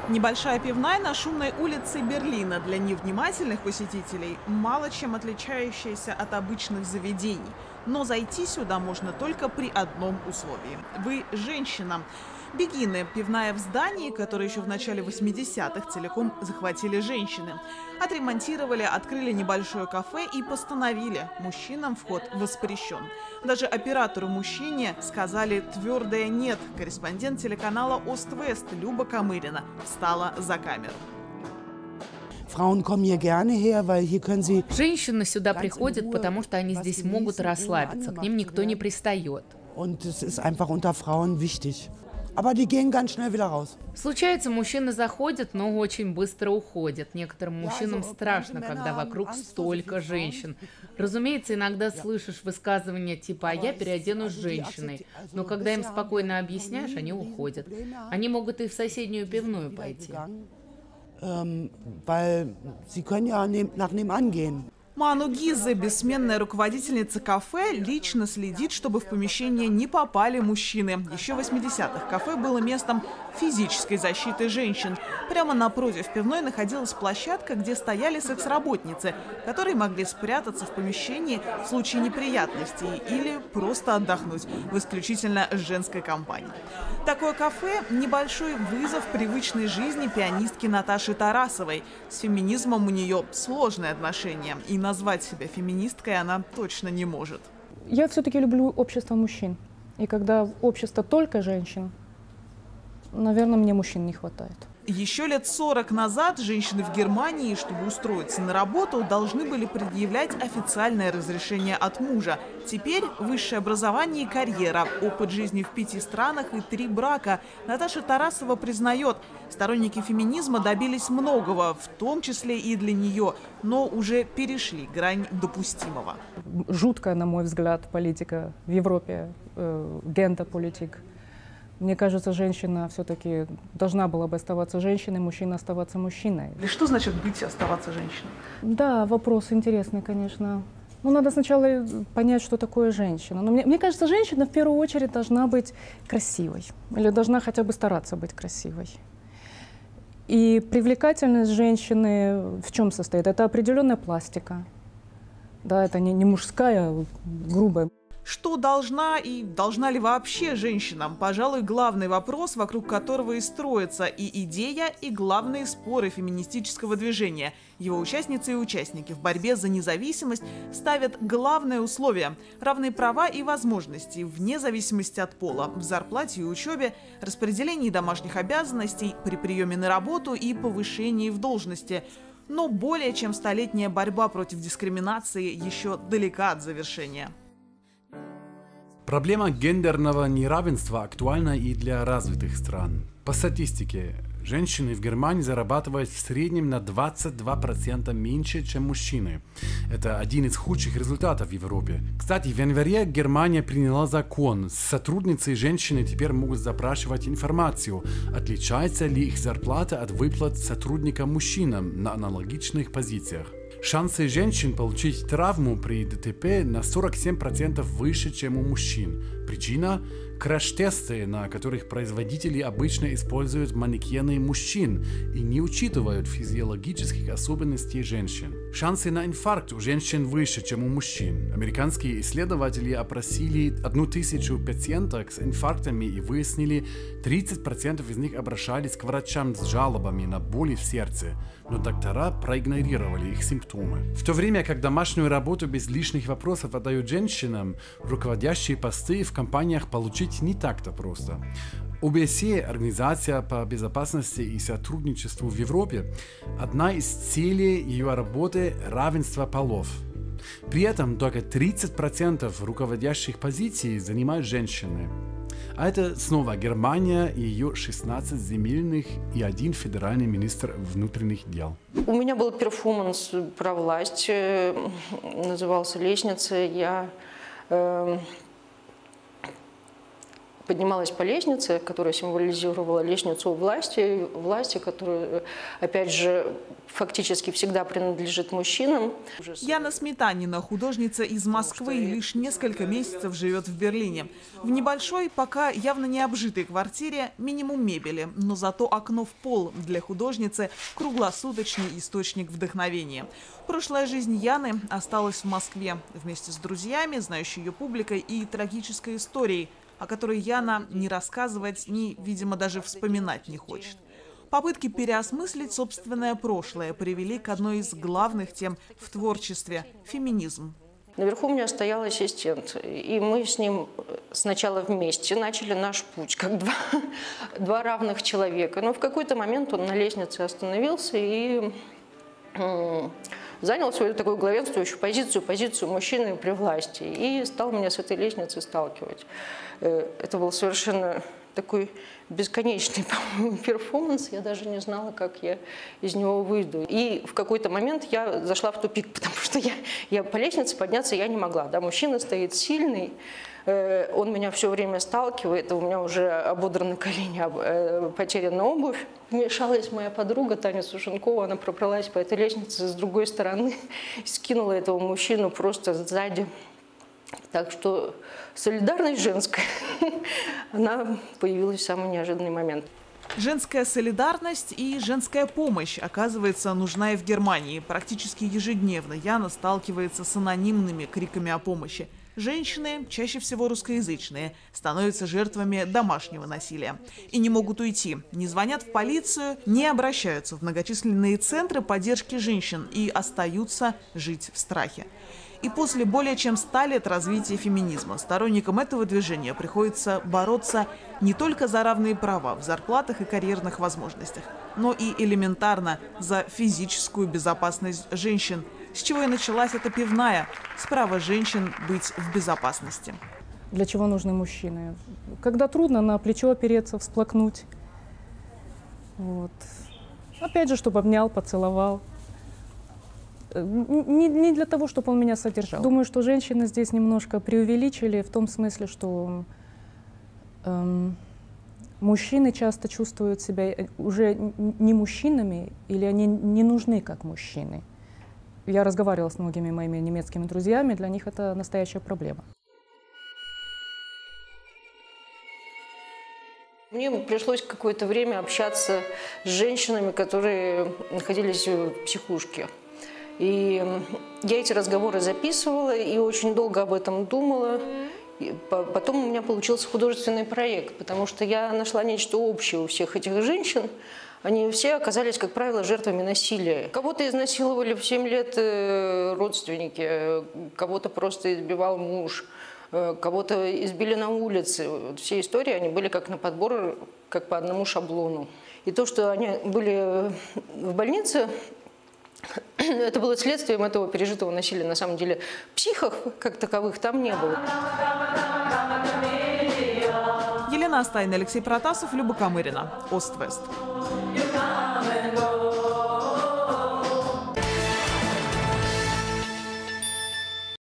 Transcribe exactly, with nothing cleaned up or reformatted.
Небольшая пивная на шумной улице Берлина для невнимательных посетителей, мало чем отличающаяся от обычных заведений. Но зайти сюда можно только при одном условии. Вы женщина. Бегины – пивная в здании, которое еще в начале восьмидесятых целиком захватили женщины. Отремонтировали, открыли небольшое кафе и постановили – мужчинам вход воспрещен. Даже оператору-мужчине сказали твердое «нет». Корреспондент телеканала Ост-Вест Люба Камырина встала за камеру. Женщины сюда приходят, потому что они здесь могут расслабиться, к ним никто не пристает. Случается, мужчины заходят, но очень быстро уходят. Некоторым мужчинам страшно, когда вокруг столько женщин. Разумеется, иногда слышишь высказывания типа «а я переоденусь женщиной», но когда им спокойно объясняешь, они уходят. Они могут и в соседнюю пивную пойти. Ману Гизе, бессменная руководительница кафе, лично следит, чтобы в помещение не попали мужчины. Еще в восьмидесятых кафе было местом физической защиты женщин. Прямо напротив пивной находилась площадка, где стояли секс-работницы, которые могли спрятаться в помещении в случае неприятностей или просто отдохнуть в исключительно женской компании. Такое кафе – небольшой вызов привычной жизни пианистки Наташи Тарасовой. С феминизмом у нее сложные отношения, и назвать себя феминисткой она точно не может. Я все-таки люблю общество мужчин. И когда общество только женщин, наверное, мне мужчин не хватает. Еще лет сорок назад женщины в Германии, чтобы устроиться на работу, должны были предъявлять официальное разрешение от мужа. Теперь высшее образование и карьера, опыт жизни в пяти странах и три брака. Наташа Тарасова признает, сторонники феминизма добились многого, в том числе и для нее, но уже перешли грань допустимого. Жуткая, на мой взгляд, политика в Европе, э, гендерполитик. Мне кажется, женщина все-таки должна была бы оставаться женщиной, мужчина оставаться мужчиной. И что значит быть и оставаться женщиной? Да, вопрос интересный, конечно. Ну, надо сначала понять, что такое женщина. Но мне, мне кажется, женщина в первую очередь должна быть красивой. Или должна хотя бы стараться быть красивой. И привлекательность женщины в чем состоит? Это определенная пластика. Да, это не, не мужская, грубая. Что должна и должна ли вообще женщина? Пожалуй, главный вопрос, вокруг которого и строится и идея, и главные споры феминистического движения. Его участницы и участники в борьбе за независимость ставят главное условие – равные права и возможности, вне зависимости от пола, в зарплате и учебе, распределении домашних обязанностей, при приеме на работу и повышении в должности. Но более чем столетняя борьба против дискриминации еще далека от завершения. Проблема гендерного неравенства актуальна и для развитых стран. По статистике, женщины в Германии зарабатывают в среднем на двадцать два процента меньше, чем мужчины. Это один из худших результатов в Европе. Кстати, в январе Германия приняла закон. Сотрудницы и женщины теперь могут запрашивать информацию, отличается ли их зарплата от выплат сотрудника мужчинам на аналогичных позициях. Шансы женщин получить травму при ДТП на сорок семь процентов выше, чем у мужчин. Причина – краш-тесты, на которых производители обычно используют манекены мужчин и не учитывают физиологических особенностей женщин. Шансы на инфаркт у женщин выше, чем у мужчин. Американские исследователи опросили тысячу пациенток с инфарктами и выяснили, тридцать процентов из них обращались к врачам с жалобами на боли в сердце, но доктора проигнорировали их симптомы. В то время как домашнюю работу без лишних вопросов отдают женщинам, руководящие посты в компаниях получить не так-то просто. о бэ эс е, Организация по безопасности и сотрудничеству в Европе, одна из целей ее работы – равенство полов. При этом только тридцать процентов руководящих позиций занимают женщины. А это снова Германия и ее шестнадцать земельных и один федеральный министр внутренних дел. У меня был перформанс про власть, назывался «Лестница». Я э, поднималась по лестнице, которая символизировала лестницу власти, власти, которая, опять же, фактически всегда принадлежит мужчинам. Яна Сметанина, художница из Москвы, лишь несколько месяцев живет в Берлине. В небольшой, пока явно не обжитой квартире минимум мебели, но зато окно в пол для художницы – круглосуточный источник вдохновения. Прошлая жизнь Яны осталась в Москве вместе с друзьями, знающей ее публикой и трагической историей, о которой Яна ни рассказывать, ни, видимо, даже вспоминать не хочет. Попытки переосмыслить собственное прошлое привели к одной из главных тем в творчестве – феминизм. Наверху у меня стоял ассистент, и мы с ним сначала вместе начали наш путь, как два, два равных человека. Но в какой-то момент он на лестнице остановился и занял свою такую главенствующую позицию, позицию мужчины при власти, и стал меня с этой лестницы сталкивать. Это был совершенно такой бесконечный, по-моему, перформанс. Я даже не знала, как я из него выйду. И в какой-то момент я зашла в тупик, потому что я, я по лестнице подняться я не могла. Да? Мужчина стоит сильный, э, он меня все время сталкивает, у меня уже ободраны колени, э, потеряна обувь. Вмешалась моя подруга Таня Сушенкова, она пробралась по этой лестнице с другой стороны, скинула этого мужчину просто сзади. Так что солидарность женская, она появилась в самый неожиданный момент. Женская солидарность и женская помощь, оказывается, нужна и в Германии. Практически ежедневно Яна сталкивается с анонимными криками о помощи. Женщины, чаще всего русскоязычные, становятся жертвами домашнего насилия. И не могут уйти, не звонят в полицию, не обращаются в многочисленные центры поддержки женщин и остаются жить в страхе. И после более чем ста лет развития феминизма сторонникам этого движения приходится бороться не только за равные права в зарплатах и карьерных возможностях, но и элементарно за физическую безопасность женщин, с чего и началась эта пивная – с права женщин быть в безопасности. Для чего нужны мужчины? Когда трудно, на плечо опереться, всплакнуть. Вот. Опять же, чтобы обнял, поцеловал. Не, не для того, чтобы он меня содержал. Думаю, что женщины здесь немножко преувеличили в том смысле, что эм, мужчины часто чувствуют себя уже не мужчинами, или они не нужны как мужчины. Я разговаривала с многими моими немецкими друзьями, для них это настоящая проблема. Мне пришлось какое-то время общаться с женщинами, которые находились в психушке. И я эти разговоры записывала и очень долго об этом думала. И потом у меня получился художественный проект, потому что я нашла нечто общее у всех этих женщин. Они все оказались, как правило, жертвами насилия. Кого-то изнасиловали в семь лет родственники, кого-то просто избивал муж, кого-то избили на улице. Все истории, они были как на подбор, как по одному шаблону. И то, что они были в больнице, это было следствием этого пережитого насилия. На самом деле психов, как таковых, там не было. Елена Остайна, Алексей Протасов, Люба Камырина. Ост-Вест.